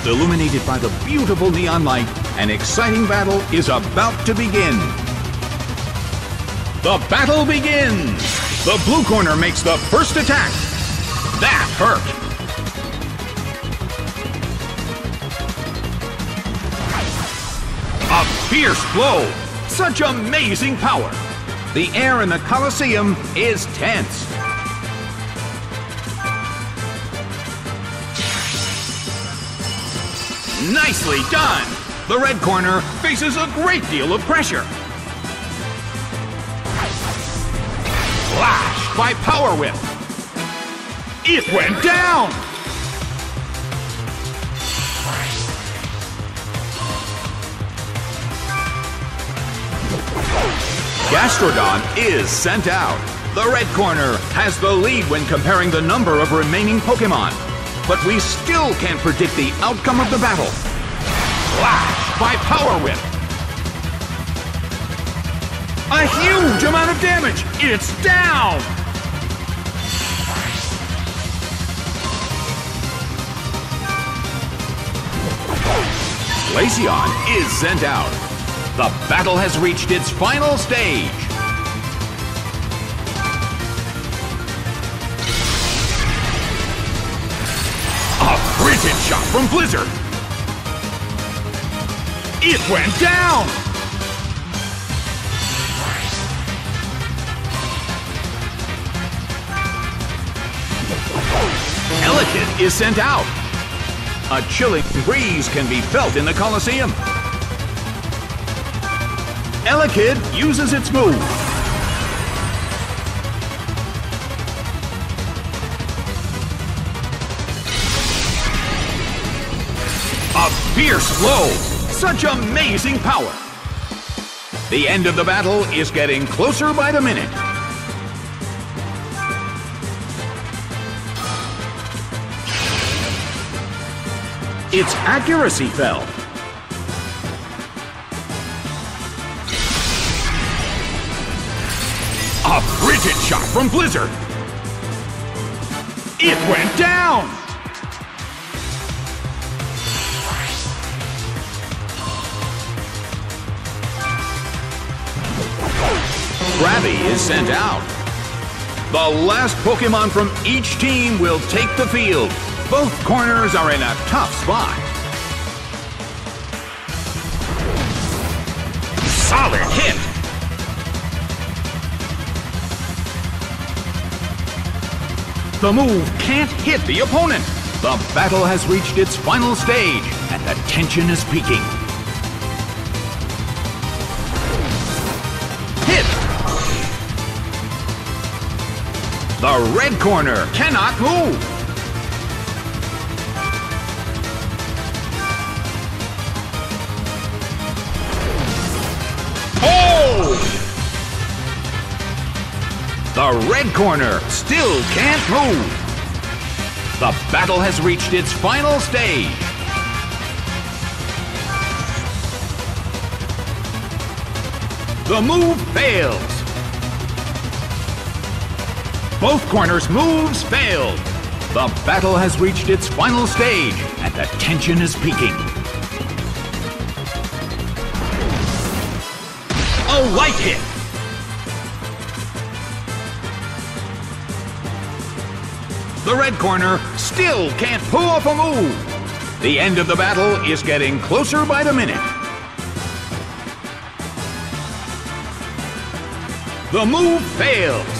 Illuminated by the beautiful neon light, an exciting battle is about to begin. The battle begins! The blue corner makes the first attack. That hurt! A fierce blow! Such amazing power! The air in the Colosseum is tense. Nicely done! The red corner faces a great deal of pressure. Flash by Power Whip. It went down! Gastrodon is sent out. The red corner has the lead when comparing the number of remaining Pokémon. But we still can't predict the outcome of the battle. Flash by Power Whip. A huge amount of damage! It's down! Glaceon is sent out. The battle has reached its final stage. A frigid shot from Blizzard. It went down! Elekid is sent out. A chilling breeze can be felt in the Colosseum. Elekid uses its move. A fierce blow! Such amazing power! The end of the battle is getting closer by the minute. Its accuracy fell. A frigid shot from Blizzard. It went down! Krabby is sent out. The last Pokémon from each team will take the field. Both corners are in a tough spot. Solid hit! The move can't hit the opponent. The battle has reached its final stage, and the tension is peaking. Hit! The red corner cannot move. The red corner still can't move. The battle has reached its final stage. The move fails. Both corners' moves failed. The battle has reached its final stage, and the tension is peaking. A light hit. The red corner still can't pull off a move. The end of the battle is getting closer by the minute. The move fails.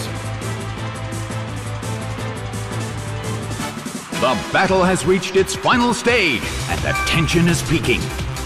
The battle has reached its final stage, and the tension is peaking.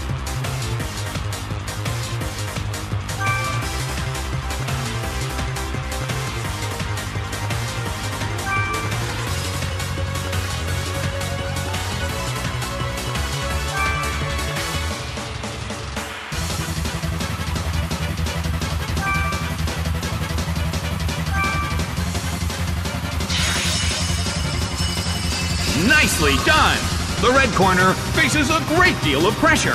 Nicely done! The red corner faces a great deal of pressure.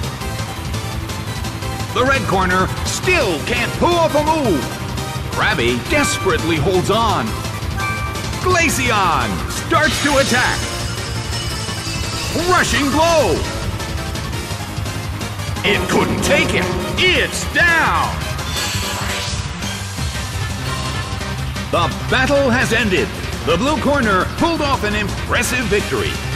The red corner still can't pull off a move. Krabby desperately holds on. Glaceon starts to attack. crushing blow! It couldn't take it! It's down! The battle has ended! The blue corner pulled off an impressive victory.